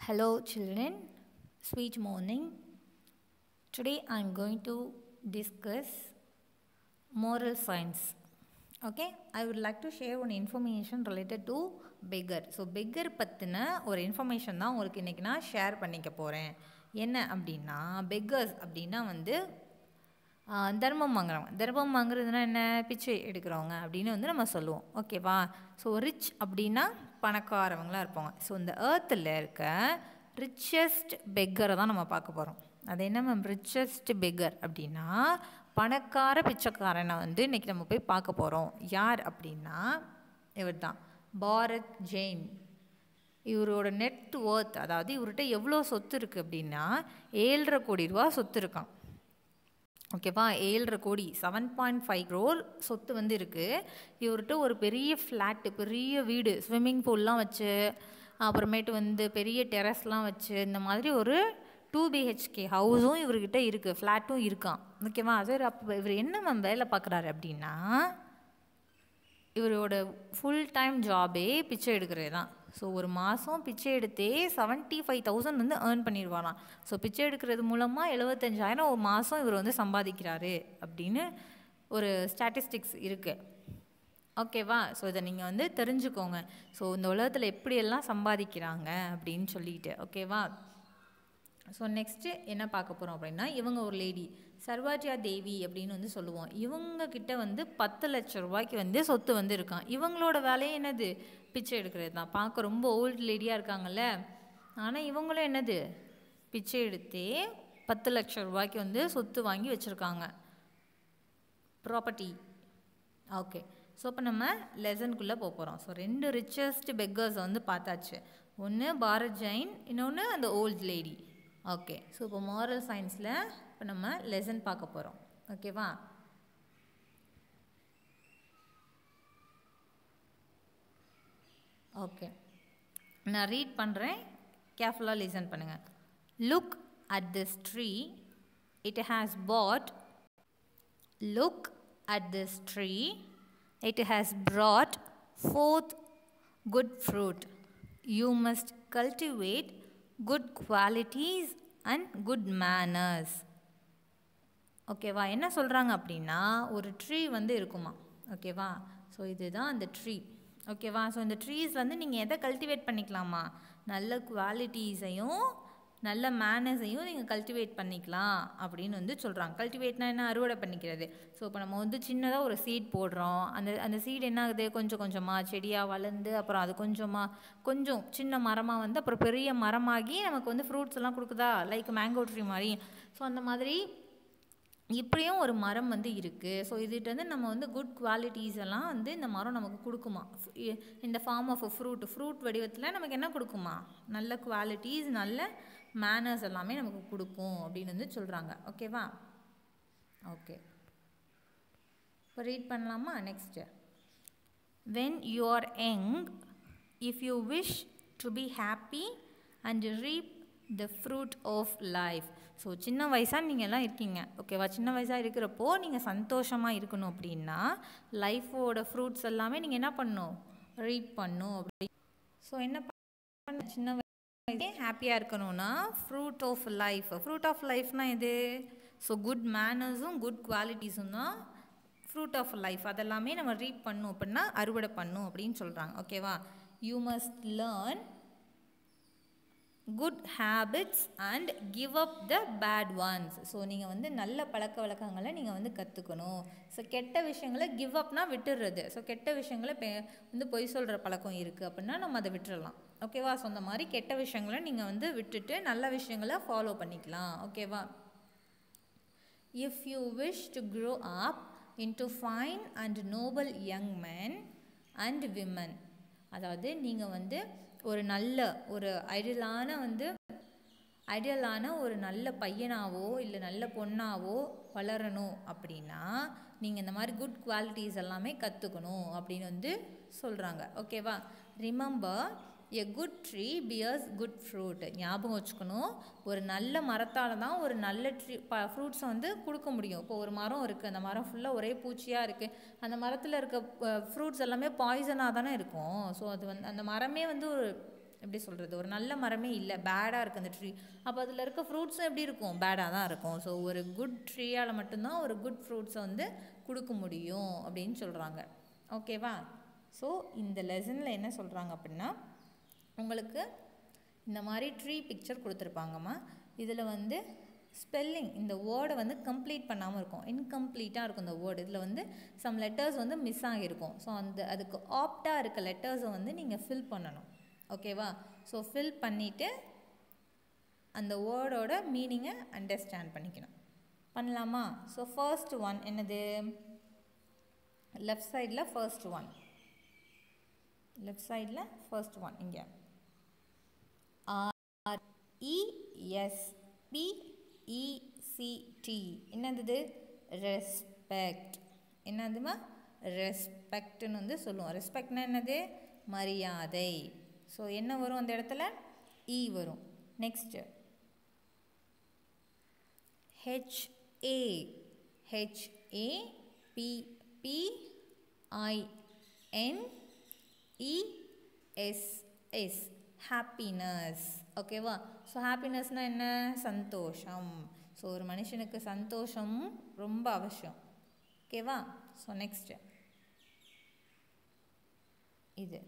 Hello children, sweet morning. Today I am going to discuss moral science. Okay, I would like to share one information related to beggar. So beggar பற்றின ஒரு information தான் உங்களுக்கு இன்றைக்கி நான் share பண்ணிக்க போகிறேன். என்ன அப்படின்னா beggars அப்படின்னா தர்மம் வாங்குறவங்க. தர்மம் வாங்குறதுனா என்ன, பிச்சை எடுக்கிறவங்க அப்படின்னு நம்ம சொல்லுவோம். ஓகேவா? ஸோ ரிச் அப்படின்னா பணக்காரவங்களாக இருப்பாங்க. ஸோ இந்த ஏர்த்தில் இருக்க ரிச்சஸ்ட் பெக்கரை தான் நம்ம பார்க்க போகிறோம். அது என்ன மேம் ரிச்சஸ்ட் பெக்கர் அப்படின்னா பணக்கார பிச்சைக்காரனை இன்றைக்கி நம்ம போய் பார்க்க போகிறோம். யார் அப்படின்னா இவர் தான் பாரத் ஜெயின். இவரோட நெட் ஒர்த், அதாவது இவர்கிட்ட எவ்வளோ சொத்து இருக்குது அப்படின்னா 7.5 கோடி ரூபா சொத்து இருக்கான். ஓகேவா? 7.5 கோடி 7.5 crore சொத்து இருக்குது. இவர்கிட்ட ஒரு பெரிய ஃப்ளாட்டு, பெரிய வீடு, ஸ்விம்மிங் பூல்லாம் வச்சு, அப்புறமேட்டு பெரிய டெரஸ்லாம் வச்சு, இந்த மாதிரி ஒரு 2 BHK ஹவுஸும் இவர்கிட்ட இருக்குது, ஃப்ளாட்டும் இருக்கான். ஓகேவா? சார் அப்போ இவர் என்ன மேம் வேலை பார்க்குறாரு அப்படின்னா இவரோட ஃபுல் டைம் ஜாபே பிச்சை எடுக்கிறது தான். ஸோ ஒரு மாதம் பிச்சை எடுத்தே 75,000 ஏர்ன் பண்ணிடுவாராம். ஸோ பிச்சை எடுக்கிறது மூலமாக 75,000 ஒரு மாதம் இவர் சம்பாதிக்கிறாரு அப்படின்னு ஒரு ஸ்டாட்டிஸ்டிக்ஸ் இருக்குது. ஓகேவா? ஸோ இதை நீங்கள் தெரிஞ்சுக்கோங்க. ஸோ இந்த உலகத்தில் எப்படியெல்லாம் சம்பாதிக்கிறாங்க அப்படின்னு சொல்லிட்டு. ஓகேவா? ஸோ நெக்ஸ்ட்டு என்ன பார்க்க போகிறோம் அப்படின்னா, இவங்க ஒரு லேடி சர்வாஜியா தேவி அப்படின்னு சொல்லுவோம். இவங்கக்கிட்ட 10 லட்சம் ரூபாய்க்கு சொத்து இருக்கான். இவங்களோட வேலையே என்னது, பிச்சை எடுக்கிறது தான். பார்க்க ரொம்ப ஓல்டு லேடியாக இருக்காங்கல்ல, ஆனால் இவங்களும் என்னது, பிச்சை எடுத்தே 10 லட்சம் ரூபாய்க்கு சொத்து வாங்கி வச்சுருக்காங்க, ப்ராப்பர்ட்டி. ஓகே, ஸோ இப்போ நம்ம லெசனுக்குள்ளே போக போகிறோம். ஸோ 2 ரிச்சஸ்ட் பெக்கர்ஸ் பார்த்தாச்சு. ஒன்று பாரத் ஜெயின், இன்னொன்று அந்த ஓல்டு லேடி. ஓகே, ஸோ இப்போ மாரல் சயின்ஸில் இப்போ நம்ம லெசன் பார்க்க போகிறோம். ஓகேவா? ஓகே, நான் ரீட் பண்ணுறேன், கேர்ஃபுல்லாக லிசன் பண்ணுங்கள். Look at this tree, it has bud. Look at this tree, it has brought forth good fruit. You must cultivate good qualities and good manners. ஓகேவா? என்ன சொல்கிறாங்க அப்படின்னா, ஒரு ட்ரீ இருக்குமா. ஓகேவா? ஸோ இதுதான் அந்த ட்ரீ. ஓகேவா? ஸோ இந்த ட்ரீஸ் நீங்கள் எதை கல்டிவேட் பண்ணிக்கலாமா, நல்ல குவாலிட்டிஸையும் நல்ல மேனர்ஸையும் நீங்கள் கல்டிவேட் பண்ணிக்கலாம் அப்படின்னு சொல்கிறாங்க. கல்டிவேட்னா என்ன, அறுவடை பண்ணிக்கிறது. ஸோ இப்போ நம்ம சின்னதாக ஒரு சீட் போடுறோம். அந்த சீடு என்ன ஆகுது, கொஞ்சம் கொஞ்சமாக செடியாக வளர்ந்து, அப்புறம் அது கொஞ்சம் சின்ன மரமாக அப்புறம் பெரிய மரமாகி நமக்கு ஃப்ரூட்ஸ் எல்லாம் கொடுக்குதா, லைக் மேங்கோ ட்ரீ மாதிரி. ஸோ அந்த மாதிரி இப்படியும் ஒரு மரம் இருக்குது. ஸோ இதுகிட்ட நம்ம குட் குவாலிட்டிஸ் எல்லாம் இந்த மரம் நமக்கு கொடுக்குமா, இந்த ஃபார்ம் ஆஃப் ஃப்ரூட் வடிவத்தில் நமக்கு என்ன கொடுக்குமா, நல்ல குவாலிட்டிஸ், நல்ல மேனர்ஸ் எல்லாமே நமக்கு கொடுக்கும் அப்படின்னு சொல்கிறாங்க. ஓகேவா? ஓகே, இப்போ ரீட் பண்ணலாமா? Next, when you are young, if you wish to be happy and reap the fruit of life. So சின்ன வயசாக நீங்கள் எல்லாம் இருக்கீங்க. ஓகேவா? சின்ன வயசாக இருக்கிறப்போ நீங்கள் சந்தோஷமாக இருக்கணும் அப்படின்னா லைஃபோட ஃப்ரூட்ஸ் எல்லாமே நீங்கள் என்ன பண்ணணும், ரீப் பண்ணணும் அப்படி. ஸோ என்ன பண்ண, சின்ன வயசே ஹாப்பியாக இருக்கணும்னா ஃப்ரூட் ஆஃப் லைஃப்னால் எது, ஸோ குட் மேனர்ஸும் குட் குவாலிட்டிஸும் தான் ஃப்ரூட் ஆஃப் லைஃப். அதெல்லாமே நம்ம ரீப் பண்ணணும் அப்படின்னா அறுவடை பண்ணணும் அப்படின்னு சொல்கிறாங்க. ஓகேவா? You must learn good habits and give up the bad ones. So நீங்கள் நல்ல பழக்க வழக்கங்களை நீங்கள் கற்றுக்கணும். ஸோ கெட்ட விஷயங்களை கிவ் அப்னா விட்டுடுறது. ஸோ கெட்ட விஷயங்களை பொய் சொல்கிற பழக்கம் இருக்குது அப்படின்னா நம்ம அதை விட்டுடலாம். ஓகேவா? ஸோ அந்த மாதிரி கெட்ட விஷயங்களை நீங்கள் விட்டுட்டு நல்ல விஷயங்களை ஃபாலோ பண்ணிக்கலாம். ஓகேவா? If you wish to grow up into fine and noble young men and women, அதாவது நீங்கள் ஒரு நல்ல ஒரு ஐடியலான ஒரு நல்ல பையனாவோ இல்லை நல்ல பொண்ணாவோ வளரணும் அப்படின்னா நீங்கள் இந்த மாதிரி குட் குவாலிட்டிஸ் எல்லாமே கற்றுக்கணும் அப்படின்னு சொல்கிறாங்க. ஓகேவா? Remember, a good tree bears good fruit. ஞாபகம் வச்சுக்கணும், ஒரு நல்ல மரத்தால் தான் ஒரு நல்ல ஃப்ரூட்ஸை கொடுக்க முடியும். இப்போ ஒரு மரம் இருக்குது, அந்த மரம் ஃபுல்லாக ஒரே பூச்சியாக இருக்குது, அந்த மரத்தில் இருக்க ஃப்ரூட்ஸ் எல்லாமே பாய்சனாக தானே இருக்கும். ஸோ அது அந்த மரமே ஒரு எப்படி சொல்கிறது, ஒரு நல்ல மரமே இல்லை, பேடாக இருக்குது அந்த ட்ரீ. அப்போ அதில் இருக்க ஃப்ரூட்ஸும் எப்படி இருக்கும், பேடாக தான் இருக்கும். ஸோ ஒரு குட் ட்ரீயால் மட்டும்தான் ஒரு குட் ஃப்ரூட்ஸை வந்து கொடுக்க முடியும் அப்படின்னு சொல்கிறாங்க. ஓகேவா? ஸோ இந்த லெசனில் என்ன சொல்கிறாங்க அப்படின்னா, உங்களுக்கு இந்த மாதிரி ட்ரீ பிக்சர் கொடுத்துருப்பாங்கம்மா. இதில் வந்து ஸ்பெல்லிங் இந்த வேர்டை வந்து கம்ப்ளீட் பண்ணாமல் இருக்கும், இன்கம்ப்ளீட்டாக இருக்கும் இந்த வேர்டு. இதில் வந்து சம் லெட்டர்ஸ் வந்து மிஸ் ஆகியிருக்கும். ஸோ அதுக்கு ஆப்டாக இருக்க லெட்டர்ஸை வந்து நீங்கள் ஃபில் பண்ணணும். ஓகேவா? ஸோ ஃபில் பண்ணிவிட்டு அந்த வேர்டோட மீனிங்கை அண்டர்ஸ்டாண்ட் பண்ணிக்கணும். பண்ணலாமா? ஸோ ஃபர்ஸ்ட் ஒன் என்னது, லெஃப்ட் சைடில் ஃபர்ஸ்ட் ஒன், லெஃப்ட் சைடில் ஃபர்ஸ்ட் ஒன் இங்கே RESPECT என்னது, ரெஸ்பெக்ட். என்னதுமா, ரெஸ்பெக்ட்னு வந்து சொல்லுவோம். ரெஸ்பெக்ட்னா என்னது, மரியாதை. ஸோ என்ன வரும் அந்த இடத்துல, இ வரும். Next HAPPINESS happiness. ஓகேவா? ஸோ ஹாப்பினஸ்னால் என்ன, சந்தோஷம். ஸோ ஒரு மனுஷனுக்கு சந்தோஷம் ரொம்ப அவசியம். ஓகேவா? ஸோ நெக்ஸ்ட்டு இது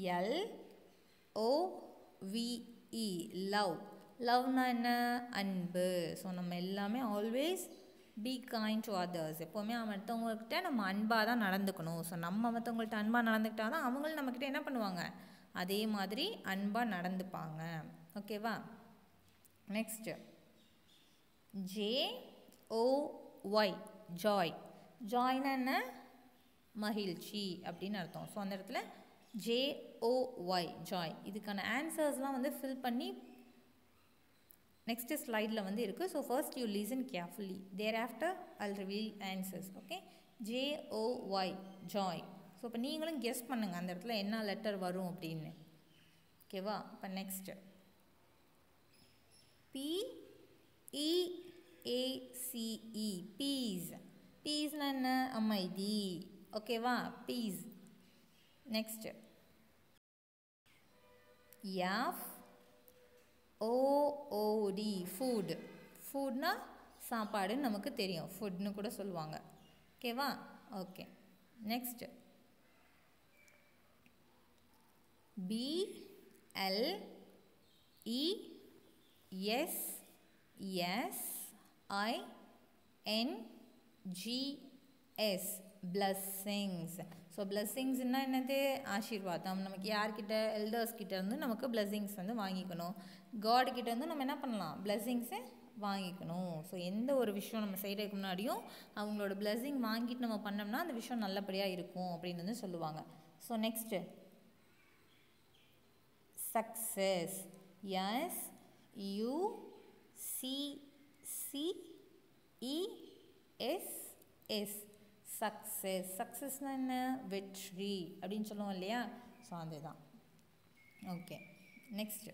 LOVE லவ். லவ்னா என்ன, அன்பு. ஸோ நம்ம எல்லாமே always be kind to others. எப்போவுமே மற்றவங்கக்கிட்ட நம்ம அன்பாக தான் நடந்துக்கணும். ஸோ நம்ம மற்றவங்கள்ட்ட அன்பாக நடந்துக்கிட்டால் தான் அவங்களும் நம்மக்கிட்ட என்ன பண்ணுவாங்க, அதே மாதிரி அன்பாக நடந்துப்பாங்க. ஓகேவா? Next JOY Joy. ஜாய்னா என்ன, மகிழ்ச்சி அப்படின்னு அர்த்தம். ஸோ அந்த இடத்துல JOY ஜாய். இதுக்கான ஆன்சர்ஸ்லாம் வந்து ஃபில் பண்ணி நெக்ஸ்ட் ஸ்லைடில் வந்து இருக்குது. So first you listen carefully, there after I'll reveal answers. Okay, JOY joy. So இப்போ நீங்களும் கெஸ் பண்ணுங்கள் அந்த இடத்துல என்ன லெட்டர் வரும் அப்படின்னு. ஓகேவா? இப்போ நெக்ஸ்ட்டு PEACE பீஸ். பீஸ்னா என்ன, அமைதி. ஓகேவா? பீஸ். Next FOOD food. ஃபுட்னா சாப்பாடுன்னு நமக்கு தெரியும், ஃபுட்னு கூட சொல்லுவாங்க. ஓகேவா? Okay. Next BLESSINGS blessings. So பிளெஸ்ஸிங்ஸ்னால் என்னது, ஆசீர்வாதம். நமக்கு யார்கிட்ட, எல்டர்ஸ் கிட்ட இருந்து நமக்கு பிளெஸ்ஸிங்ஸ் வந்து வாங்கிக்கணும். காட் கிட்ட இருந்து நம்ம என்ன பண்ணலாம், பிளெஸ்ஸிங்ஸை வாங்கிக்கணும். ஸோ எந்த ஒரு விஷயம் நம்ம செய்கிறதுக்கு முன்னாடியும் அவங்களோட பிளெஸ்ஸிங் வாங்கிட்டு நம்ம பண்ணோம்னா அந்த விஷயம் நல்லபடியாக இருக்கும் அப்படின்னு வந்து சொல்லுவாங்க. So next success. SUCCESS success. சக்ஸஸ்னால் என்ன, வெற்றி அப்படின்னு சொல்லுவோம் இல்லையா? ஸோ அதுதான். Okay. Next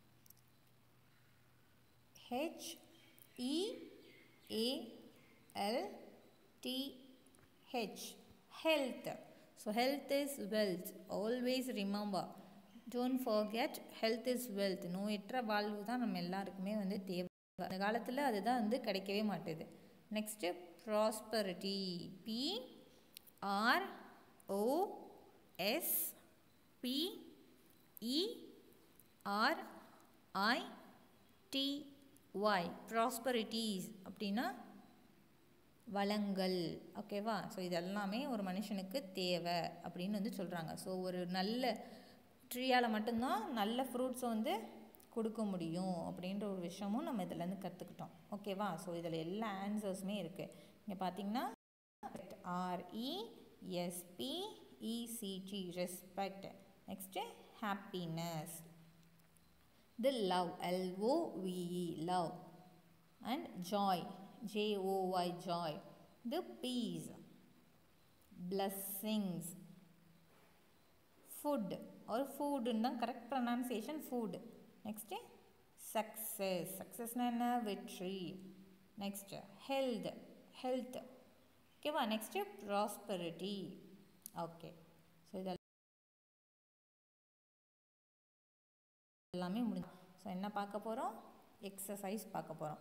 HEALTH health. So health is wealth. Always remember, don't forget, health is wealth. நோயற்ற வாழ்வு தான் நம்ம எல்லாருக்குமே வந்து தேவை. அந்த காலத்தில் அதுதான் வந்து கிடைக்கவே மாட்டுது. Next prosperity. PROSPERITY ப்ராஸ்பரிட்டிஸ் அப்படின்னா வளங்கள். ஓகேவா? ஸோ இதெல்லாமே ஒரு மனுஷனுக்கு தேவை அப்படின்னு வந்து சொல்கிறாங்க. ஸோ ஒரு நல்ல ட்ரீயால் மட்டும்தான் நல்ல ஃப்ரூட்ஸை வந்து கொடுக்க முடியும் அப்படின்ற ஒரு விஷயமும் நம்ம இதிலேருந்து கற்றுக்கிட்டோம். ஓகேவா? ஸோ இதில் எல்லா ஆன்சர்ஸுமே இருக்குது. இங்கே பார்த்தீங்கன்னா RESPECT respect. Next happiness. The love, LOVE love, and joy, JOY joy. The peace, blessings, food or food in the correct pronunciation, food. Next success. Success na enna, vetri. Next health. Okay va? Next prosperity. Okay, so எல்லாமே முடிஞ்சு. So என்ன பார்க்க போகிறோம்? Exercise பார்க்க போகிறோம்.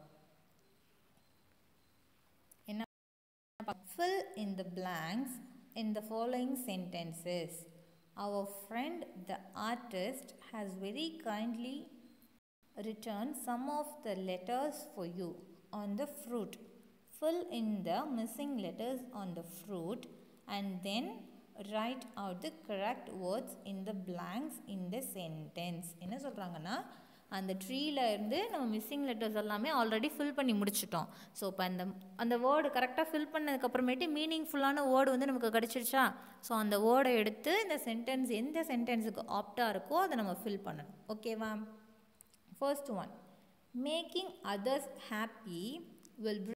என்ன? Fill in the blanks in the following sentences. Our friend the artist has very kindly written some of the letters for you on the fruit. Fill in the missing letters on the fruit and then write out the correct words in the blanks in the sentence. என்ன சொல்கிறாங்கன்னா, அந்த ட்ரீல இருந்து நம்ம missing letters எல்லாமே already fill பண்ணி முடிச்சிட்டோம். So இப்போ அந்த வேர்டு கரெக்டாக ஃபில் பண்ணதுக்கப்புறமேட்டு மீனிங்ஃபுல்லான வேர்டு வந்து நமக்கு கிடச்சிருச்சா? ஸோ அந்த வேர்டை எடுத்து இந்த சென்டென்ஸ் எந்த சென்டென்ஸுக்கு ஆப்டாக இருக்கோ அதை நம்ம ஃபில் பண்ணணும். ஓகேவா? First one, making others happy will